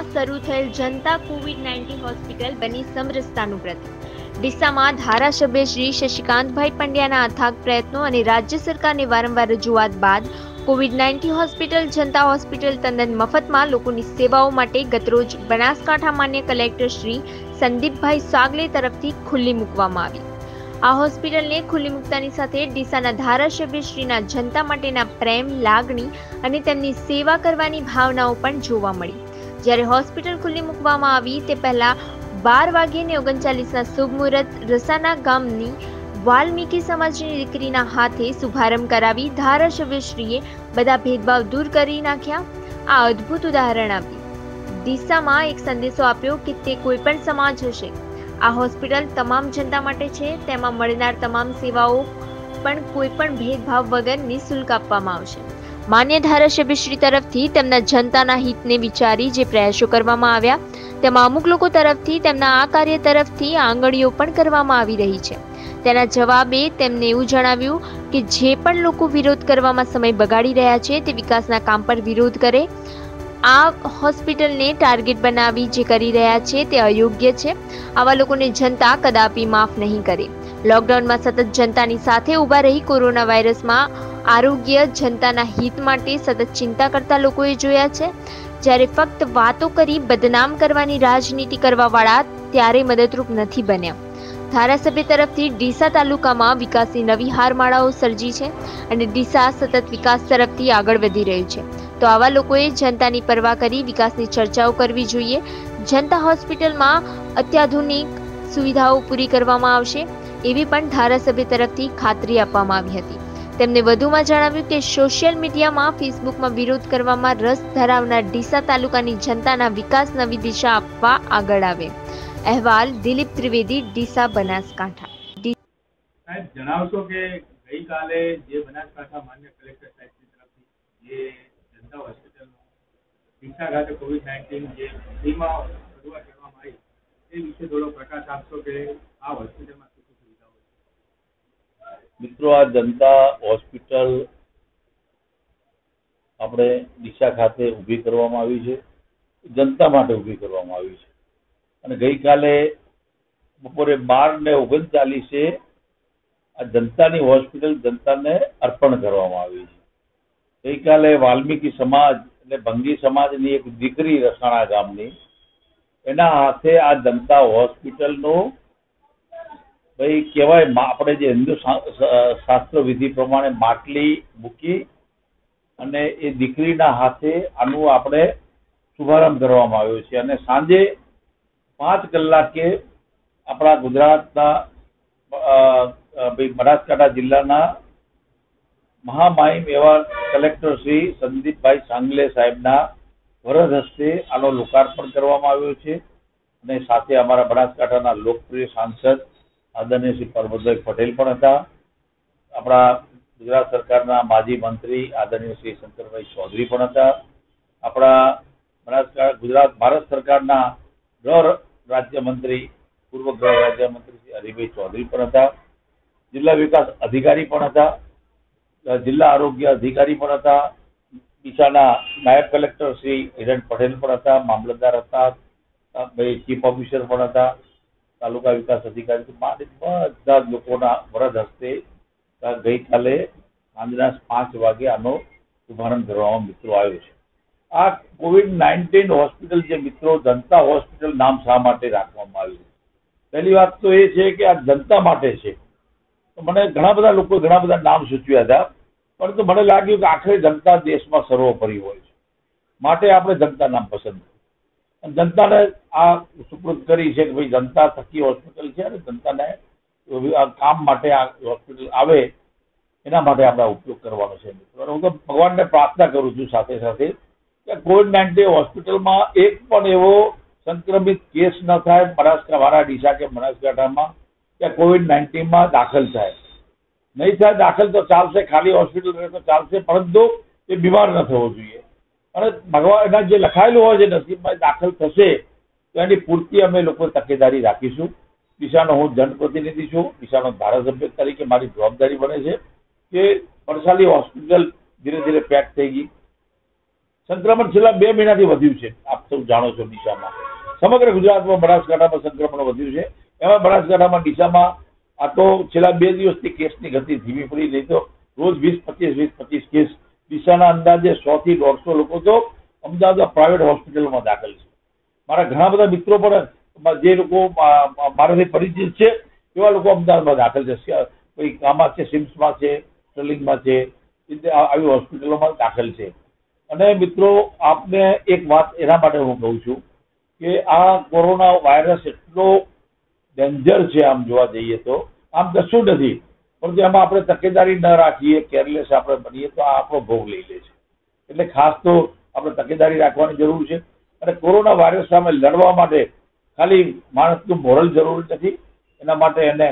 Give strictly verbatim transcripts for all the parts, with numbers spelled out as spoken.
ડીસામાં શરૂ થયેલ જનતા Covid nineteen hospital બની સમરસતાનું પ્રતીક। ડીસામાં ધારાસભ્ય શ્રી શશિકાંતભાઈ પંડ્યાના અથાગ પ્રયત્નો અને રાજ્ય સરકારની વારંવાર રજૂઆત બાદ કોવિડ નાઇન્ટીન હોસ્પિટલ જનતા હોસ્પિટલ તદ્દન મફતમાં લોકોની સેવાઓ માટે ગતરોજ બનાસકાંઠા માન્ય કલેક્ટર શ્રી સંદીપભાઈ સાગલે તરફથી ખુલ્લી મૂકવામાં આવી। આ હોસ્પિટલને ખુલ્લી મૂકતાની સાથે ડીસાના ધારાસભ્યશ્રીના જનતા માટેના પ્રેમ, લાગણી અને તેમની સેવા કરવાની ભાવનાઓ પણ જોવા મળી। જ્યારે હોસ્પિટલ ખુલ્લી મૂકવામાં આવી તે પહેલા બાર વાગ્યે ઓગણચાલીસના શુભ મુહૂર્ત રસાના ગામની વાલ્મીકી સમાજની દીકરીના હાથે શુભારંભ કરાવી ધારાસભ્યશ્રીએ બધા ભેદભાવ દૂર કરી નાખ્યા। આ અદ્ભુત ઉદાહરણ આપ્યું। ડીસામાં એક સંદેશો આપ્યો કે તે કોઈ પણ સમાજ હશે, આ હોસ્પિટલ તમામ જનતા માટે છે। તેમાં મળનાર તમામ સેવાઓ પણ કોઈ પણ ભેદભાવ વગર નિઃશુલ્ક આપવામાં આવશે। માન્ય ધારાસભ્યશ્રી તરફથી તેમના જનતાના હિતને વિચારી જે પ્રયાસો કરવામાં આવ્યા તેમાં અમુક લોકો તરફથી તેમના આ કાર્ય તરફથી આંગળીઓ પણ કરવામાં આવી રહી છે। તેના જવાબે તેમને એવું જણાવ્યું કે જે પણ લોકો વિરોધ કરવામાં સમય બગાડી રહ્યા છે તે વિકાસના કામ પર વિરોધ કરે। આ હોસ્પિટલને ટાર્ગેટ બનાવી જે કરી રહ્યા છે તે અયોગ્ય છે। આવા લોકોને જનતા કદાપી માફ નહીં કરે। લોકડાઉનમાં સતત જનતાની સાથે ઊભા રહી કોરોના વાયરસમાં આરોગ્ય જનતાના હિત માટે સતત ચિંતા કરતા લોકોએ જોયા છે, જ્યારે ફક્ત વાતો કરી બદનામ કરવાની રાજનીતિ કરવાવાળા ત્યારે મદદરૂપ નથી બન્યા। ધારાસભ્ય તરફથી ડીસા તાલુકામાં વિકાસની નવી હારમાળાઓ સર્જી છે અને ડીસા સતત વિકાસ તરફથી આગળ વધી રહ્યું છે, તો આવા લોકોએ જનતાની પરવા કરી વિકાસની ચર્ચાઓ કરવી જોઈએ। જનતા હોસ્પિટલમાં અત્યાધુનિક સુવિધાઓ પૂરી કરવામાં આવશે એવી પણ ધારાસભ્ય તરફથી ખાતરી આપવામાં આવી હતી। તેમને વધુમાં જણાવ્યું કે સોશિયલ મીડિયામાં ફેસબુકમાં વિરોધ કરવામાં રસ ધરાવનાર ડીસા તાલુકાની જનતાના વિકાસ નવી દિશા આપવા આગળ આવે। અહેવાલ દિલીપ ત્રિવેદી, ડીસા, બનાસકાંઠા। સાહેબ જણાવશો કે ગઈકાલે જે બનાસકાંઠા માન્ય કલેક્ટર સાહેબની તરફથી જે જનતા હોસ્પિટલનો ડીસા ખાતે કોવિડ નાઇન્ટીન જે ફ્રીમાં શરૂઆત કરવામાં આવી એ વિશે થોડો પ્રકાશ આપશો કે આ હોસ્પિટલમાં શું શું સુવિધાઓ છે? મિત્રો, આ જનતા હોસ્પિટલ આપણે ડીસા ખાતે ઊભી કરવામાં આવી છે, જનતા માટે ઊભી કરવામાં આવી છે અને ગઈકાલે બપોરે બાર ને ઓગણચાલીસે આ જનતાની હોસ્પિટલ જનતાને અર્પણ કરવામાં આવી છે। ગઈકાલે વાલ્મીકી સમાજ એટલે ભંગી સમાજની એક દીકરી રસાણા ગામની એના હાથે આ જનતા હોસ્પિટલનો ભાઈ કહેવાય આપણે જે હિન્દુ શાસ્ત્ર વિધિ પ્રમાણે માટલી મૂકી અને એ દીકરીના હાથે આનું આપણે શુભારંભ કરવામાં આવ્યો છે અને સાંજે પાંચ કલાકે આપણા ગુજરાતના બનાસકાંઠા જિલ્લાના મહામહિમ એવા કલેક્ટર શ્રી સંદીપભાઈ સાંગલે સાહેબના વરદ હસ્તે આનો લોકાર્પણ કરવામાં આવ્યો છે અને સાથે અમારા બનાસકાંઠાના લોકપ્રિય સાંસદ આદરણીય શ્રી પરબતભાઈ પટેલ પણ હતા। આપણા ગુજરાત સરકારના માજી મંત્રી આદરણીય શ્રી શંકરભાઈ ચૌધરી પણ હતા। આપણા બનાસકાંઠા ગુજરાત ભારત સરકારના ગૃહ રાજ્યમંત્રી પૂર્વ ગૃહ રાજ્યમંત્રી શ્રી હરિભાઈ ચૌધરી પણ હતા। જિલ્લા વિકાસ અધિકારી પણ હતા, જિલ્લા આરોગ્ય અધિકારી પણ હતા, ડીસાના નાયબ કલેક્ટર શ્રી હિરેન પટેલ પણ હતા, મામલતદાર હતા, ચીફ ઓફિસર પણ હતા, તાલુકા વિકાસ અધિકારી બધા લોકોના વરદ હસ્તે ગઈકાલે સાંજના પાંચ વાગે આનો શુભારંભ કરવામાં મિત્રો આવ્યો છે। આ કોવિડ નાઇન્ટીન હોસ્પિટલ જે મિત્રો જનતા હોસ્પિટલ નામ શા માટે રાખવામાં આવ્યું? પહેલી વાત તો એ છે કે આ જનતા માટે છે। તો મને ઘણા બધા લોકો ઘણા બધા નામ સૂચવ્યા હતા, પરંતુ મને લાગ્યું કે આખરે જનતા દેશમાં સર્વોપરી હોય છે, માટે આપણે જનતા નામ પસંદ કર્યું। જનતાને આ સુપૃત કરી છે કે ભાઈ જનતા થકી હોસ્પિટલ છે અને જનતાને કામ માટે આ હોસ્પિટલ આવે એના માટે આપણે ઉપયોગ કરવાનો છે। હું તો ભગવાનને પ્રાર્થના કરું છું સાથે સાથે કે કોવિડ નાઇન્ટીન હોસ્પિટલમાં એક પણ એવો સંક્રમિત કેસ ન થાય બનાસકાંઠા મારા ડીસા કે બનાસકાંઠામાં કે કોવિડ નાઇન્ટીનમાં દાખલ થાય। નહીં થાય દાખલ તો ચાલશે, ખાલી હોસ્પિટલ રહે તો ચાલશે, પરંતુ એ બીમાર ન થવો જોઈએ અને ભગવાન એના જે લખાયેલું હોય છે નસીબમાં દાખલ થશે તો એની પૂરતી અમે લોકો તકેદારી રાખીશું। ડીસાનો હું જનપ્રતિનિધિ છું, ડીસાનો ધારાસભ્ય તરીકે મારી જવાબદારી બને છે કે વરસાલી હોસ્પિટલ ધીરે ધીરે પેક થઈ ગઈ, સંક્રમણ છેલ્લા બે મહિનાથી વધ્યું છે. આપ સૌ જાણો છો. ડીસામાં સમગ્ર ગુજરાતમાં બનાસકાંઠામાં સંક્રમણ વધ્યું છે. એમાં બનાસકાંઠામાં ડીસામાં આ તો છેલ્લા બે દિવસથી કેસની ગતિ ધીમી પડી. નહીં તો રોજ વીસ પચીસ વીસ પચીસ કેસ. ડીસાના અંદાજે સો થી દોઢસો લોકો તો અમદાવાદ પ્રાઇવેટ હોસ્પિટલમાં દાખલ છે. મારા ઘણા બધા મિત્રો પણ જે લોકો મારાથી પરિચિત છે એવા લોકો અમદાવાદમાં દાખલ છે. કોઈ આમાં છે, સિમ્સમાં છે, સ્ટર્લિંગમાં છે, આવી હોસ્પિટલોમાં દાખલ છે. અને મિત્રો આપને એક વાત એના માટે હું કહું છું કે આ કોરોના વાયરસ એટલો ડેન્જર છે. આમ જોવા જઈએ તો આમ કશું નથી, પરંતુ એમાં આપણે તકેદારી ન રાખીએ, કેરલેસ આપણે બનીએ તો આ આપણો ભોગ લઈ લે છે. એટલે ખાસ તો આપણે તકેદારી રાખવાની જરૂર છે. અને કોરોના વાયરસ સામે લડવા માટે ખાલી માણસનું મોરલ જરૂરી નથી, એના માટે એને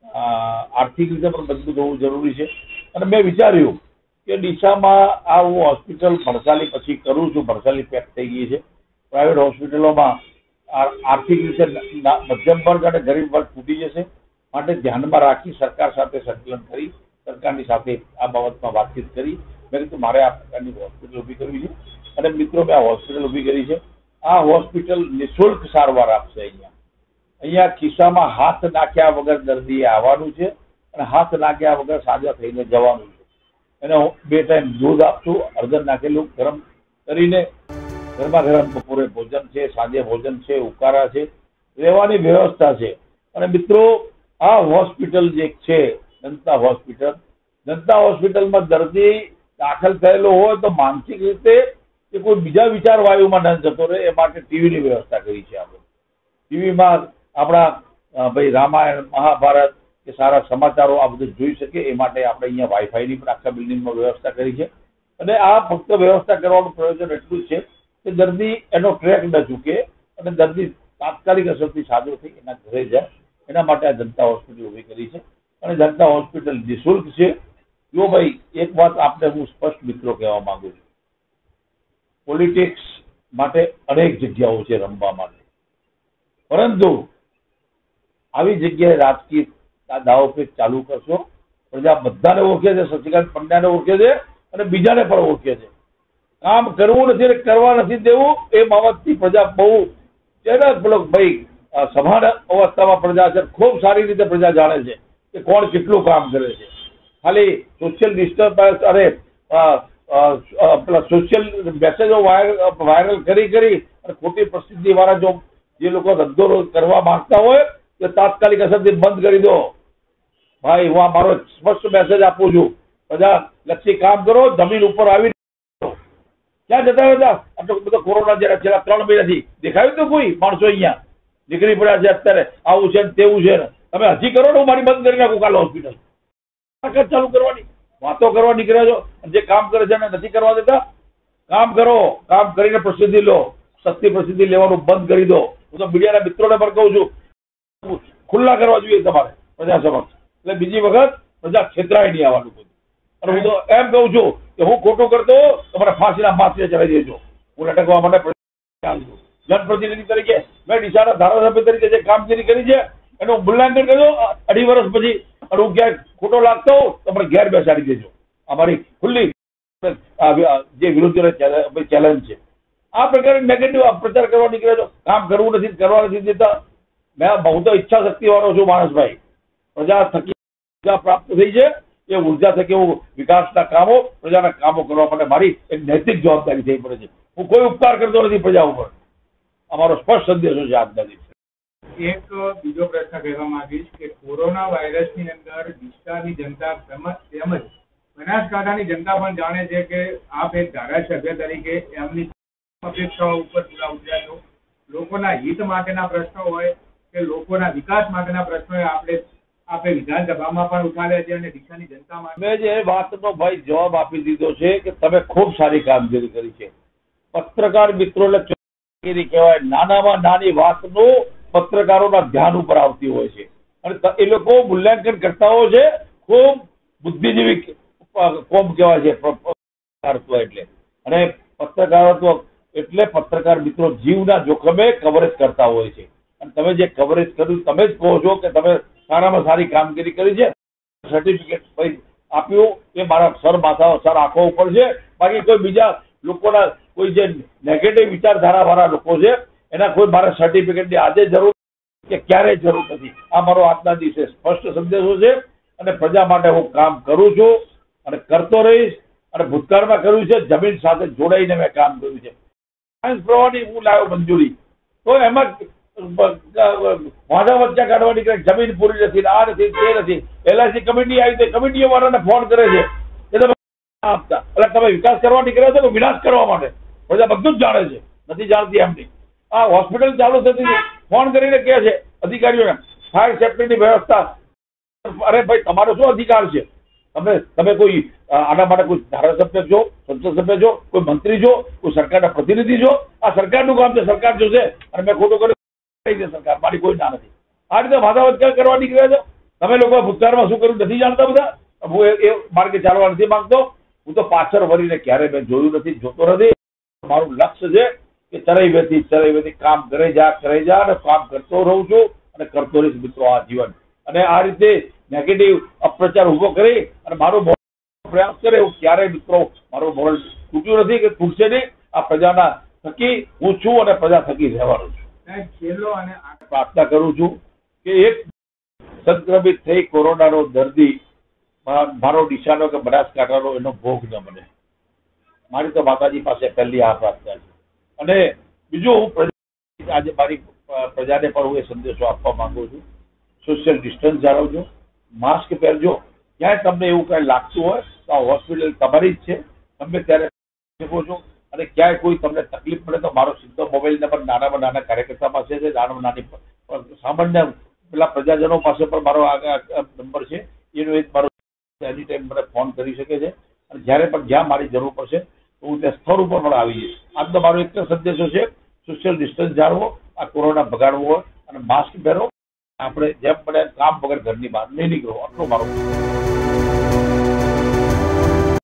આર્થિક રીતે પણ મજબૂત હોવું જરૂરી છે. અને મેં વિચાર્યું કે ડીસામાં આ હું હોસ્પિટલ ભરસાલી પછી કરું છું. ભરસાલી પેક થઈ ગઈ છે. પ્રાઇવેટ હોસ્પિટલોમાં આર્થિક રીતે મધ્યમ વર્ગ અને ગરીબ વર્ગ તૂટી જશે. માટે ધ્યાનમાં રાખી સરકાર સાથે સંકલન કરી સરકારની સાથે આ બાબતમાં વાતચીત કરી મેં કીધું મારે આ પ્રકારની હોસ્પિટલ ઊભી કરવી છે. અને મિત્રો મેં આ હોસ્પિટલ ઊભી કરી છે. આ હોસ્પિટલ નિઃશુલ્ક સારવાર આપશે. અહીંયા અહીંયા ખિસ્સામાં હાથ નાખ્યા વગર દર્દીએ આવવાનું છે અને હાથ નાખ્યા વગર સાજા થઈને જવાનું છે. એને બે ટાઈમ દૂધ આપશું, હળદર નાખેલું ગરમ કરીને. ગરમા ગરમ બપોરે ભોજન છે, સાંજે ભોજન છે, ઉકાળા છે, રહેવાની વ્યવસ્થા છે. અને મિત્રો આ હોસ્પિટલ જે છે જનતા હોસ્પિટલ, જનતા હોસ્પિટલમાં દર્દી દાખલ થયેલો હોય તો માનસિક રીતે કે કોઈ બીજા વિચાર વાયુમાં ન જતો રહે એ માટે ટીવીની વ્યવસ્થા કરી છે. આપણે ટીવીમાં આપણા ભાઈ રામાયણ, મહાભારત કે સારા સમાચારો આ બધું જોઈ શકે એ માટે આપણે અહીંયા વાઈફાઈની પણ આખા બિલ્ડિંગમાં વ્યવસ્થા કરી છે. અને આ ફક્ત વ્યવસ્થા કરવાનું પ્રયોજન એટલું જ છે કે દર્દી એનો ટ્રેક ન ચૂકે અને દર્દી તાત્કાલિક અસરથી સાજો થઈ એના ઘરે જાય. એના માટે આ જનતા હોસ્પિટલ ઊભી કરી છે. અને જનતા હોસ્પિટલ નિઃશુલ્ક છે. જો ભાઈ એક વાત આપને હું સ્પષ્ટ મિત્રો કહેવા માંગુ છું, પોલિટિક્સ માટે અનેક જગ્યાઓ છે રમવા માટે, પરંતુ આવી જગ્યાએ રાજકીય દાવો પેચ ચાલુ કરશો, પ્રજા બધાને ઓળખે છે, શશિકાંત પંડ્યાને ઓળખે છે અને બીજાને પણ ઓળખે છે. કામ કરવું નથી ને કરવા નથી દેવું એ બાબતથી પ્રજા બહુ ભાઈ સમાન અવસ્થામાં પ્રજા છે. ખૂબ સારી રીતે પ્રજા જાણે છે કે કોણ કેટલું કામ કરે છે. ખાલી સોશિયલ ડિસ્ટર્બન્સ અરે પેલા સોશિયલ મેસેજો વાયરલ કરી કરી અને ખોટી પ્રસિદ્ધિ વાળા જો જે લોકો ધંધો કરવા માંગતા હોય તે તાત્કાલિક અસરથી બંધ કરી દો. ભાઈ હું આ મારો સ્પષ્ટ મેસેજ આપું છું, પ્રજા લક્ષી કામ કરો, જમીન ઉપર આવી ક્યાં જતા હતા. આટલો બધો કોરોના જયારે છેલ્લા ત્રણ મહિનાથી દેખાયું તો કોઈ માણસો અહીંયા નીકળી પડ્યા છે. અત્યારે આવું છે ને તેવું છે ને તમે હજી કરો ને હું મારી બંધ કરી નાખું કાલે હોસ્પિટલ. ચાલુ કરવાની વાતો કરવા નીકળ્યા છો. જે કામ કરે છે એને નથી કરવા દેતા. કામ કરો, કામ કરીને પ્રસિદ્ધિ લો. સસ્તી પ્રસિદ્ધિ લેવાનું બંધ કરી દો. હું તો મીડિયાના મિત્રોને પણ કહું છું ખુલ્લા કરવા જોઈએ તમારે પ્રજા સમક્ષ. એટલે બીજી વખત પ્રજા છેતરાય નહીં આવવાનું બધું. અને હું તો એમ કહું છું કે હું ખોટું કરતો તમારે ફાંસીના માથે ચડાવી દેજો. હું લટકવા માટે જનપ્રતિનિધિ તરીકે મેં ડીસાના ધારાસભ્ય તરીકે જે કામગીરી કરી છે એનું મૂલ્યાંકન કરજો. અઢી વર્ષ પછી અને હું ક્યાંક ખોટો લાગતો તો મને ઘેર બેસાડી દેજો. અમારી ખુલ્લી જે વિરોધીઓને ચેલેન્જ છે. આ પ્રકારે નેગેટિવ પ્રચાર કરવા નીકળે છો. કામ કરવું નથી, કરવા નથી દેતા. મેં બહુ તો ઈચ્છા શક્તિ વાળો છું માણસભાઈ. પ્રજા થકી ઉર્જા પ્રાપ્ત થઈ છે. એ ઉર્જા થકી હું વિકાસના કામો, પ્રજાના કામો કરવા માટે મારી એક નૈતિક જવાબદારી થઈ પડે છે. હું કોઈ ઉપકાર કરતો નથી પ્રજા ઉપર. અમારો સ્પષ્ટ સંદેશો છે આજના દિવસે. એક બીજો પ્રશ્ન કહેવા માંગીશ કે કોરોના વાયરસની અંદર ડીસાની જનતા તેમજ બનાસકાંઠાની જનતા પણ જાણે છે કે આપ એક ધારાસભ્ય તરીકે એમની અપેક્ષાઓ ઉપર પૂરા ઉતર્યા છો. લોકોના હિત માટેના પ્રશ્નો હોય કે લોકોના વિકાસ માટેના પ્રશ્નો આપણે આપણે વિધાનસભામાં પણ ઉઠાવ્યા છે અને ડીસાની જનતા માટે મેં જે વાતનો ભાઈ જવાબ આપી દીધો છે કે તમે ખૂબ સારી કામગીરી કરી છે. પત્રકાર મિત્રોને કામગીરી કહેવાય. નાનામાં નાની વાતનું પત્રકારોના ધ્યાન ઉપર આવતી હોય છે અને એ લોકો મૂલ્યાંકન કરતા હોય છે. ખૂબ બુદ્ધિજીવી કોમ કહેવાય છે પત્રકારત્વ એટલે. અને પત્રકારત્વ એટલે પત્રકાર મિત્રો જીવના જોખમે કવરેજ કરતા હોય છે. અને તમે જે કવરેજ કર્યું તમે જ કહો છો કે તમે સારામાં સારી કામગીરી કરી છે. સર્ટિફિકેટ આપ્યું એ મારા સર માથા સર આંખો ઉપર છે. બાકી કોઈ બીજા લોકોના કોઈ જે નેગેટિવ વિચારધારા વાળા લોકો છે એના કોઈ મારે સર્ટિફિકેટની આજે જરૂર કે ક્યારેય જરૂર નથી. આ મારો આજના દિવસે સ્પષ્ટ સંદેશો છે અને પ્રજા માટે હું કામ કરું છું અને કરતો રહીશ અને ભૂતકાળમાં કર્યું છે. જમીન સાથે જોડાઈને મેં કામ કર્યું છે. સાયન્સ પ્રવાહની હું લાવ્યો મંજૂરી તો એમાં વાંધા વચ્ચા કાઢવાની કે જમીન પૂરી નથી, આ નથી, તે નથી. એલઆઈસી કમિટી આવી તો કમિટીઓ વાળાને ફોન કરે છે કે તમે આપતા એટલે તમે વિકાસ કરવા નીકળ્યા છો કે વિનાશ કરવા માટે? પ્રજા બધું જ જાણે છે, નથી જાણતી એમની. આ હોસ્પિટલ ચાલુ થતી ફોન કરીને કહે છે અધિકારીઓને ફાયર સેફ્ટીની વ્યવસ્થા. અરે ભાઈ તમારો શું અધિકાર છે? તમે તમે કોઈ આના માટે કોઈ ધારાસભ્ય છો, સંસદ સભ્ય છો, કોઈ મંત્રી છો, કોઈ સરકારના પ્રતિનિધિ છો? આ સરકારનું કામ છે, સરકાર જોશે. અને મેં ખોટું કર્યું સરકાર મારી કોઈ ના નથી. આ રીતે વાદાવત કરવા નીકળ્યા છો. તમે લોકો ભૂતકાળમાં શું કર્યું નથી જાણતા બધા. હું એ માર્ગે ચાલવા નથી માંગતો. હું તો પાછળ વળીને ક્યારે મેં જોયું નથી, જોતો નથી. મારું લક્ષ્ય છે કે ચરાઈ વેથી ચરાઈ વેથી કામ કરે જા કરે જા અને કામ કરતો રહું છું અને કરતો રહીશ મિત્રો આ જીવન. અને આ રીતે નેગેટિવ અપ્રચાર ઉભો કરી અને મારો પ્રયાસ કરે એવું ક્યારેય મિત્રો મારો મોરલ તૂટ્યું નથી કે તૂટશે નહીં. આ પ્રજાના થકી હું છું અને પ્રજા થકી રહેવાનો છું. છેલ્લો અને પ્રાર્થના કરું છું કે એક સંક્રમિત થઈ કોરોનાનો દર્દી મારો ડીસાનો કે બનાસકાંઠાનો એનો ભોગ ન બને. મારી તો માતાજી પાસે પહેલી આ પ્રાર્થના છે. અને બીજું હું આજે મારી પ્રજાને પણ હું એ સંદેશો આપવા માંગુ છું. સોશિયલ ડિસ્ટન્સ જાળવજો, માસ્ક પહેરજો. ક્યાંય તમને એવું કઈ લાગતું હોય તો આ હોસ્પિટલ તમારી જ છે, તમે ત્યારે શકો છો. અને ક્યાંય કોઈ તમને તકલીફ પડે તો મારો સીધો મોબાઈલ નંબર નાનામાં નાના કાર્યકર્તા પાસે છે, નાનામાં નાની સામાન્ય પેલા પ્રજાજનો પાસે પણ મારો આ નંબર છે. એનો એક મારો એની ટાઈમ મને ફોન કરી શકે છે. અને જ્યારે પણ જ્યાં મારી જરૂર પડશે તો હું ત્યાં સ્થળ ઉપર પણ આવી જઈશ. આજનો મારો એક જ સંદેશો છે, સોશિયલ ડિસ્ટન્સ જાળવો, આ કોરોના ભગાડવો હોય અને માસ્ક પહેરો. આપણે જેમ બને કામ વગર ઘરની બહાર નહીં નીકળો. આટલો મારો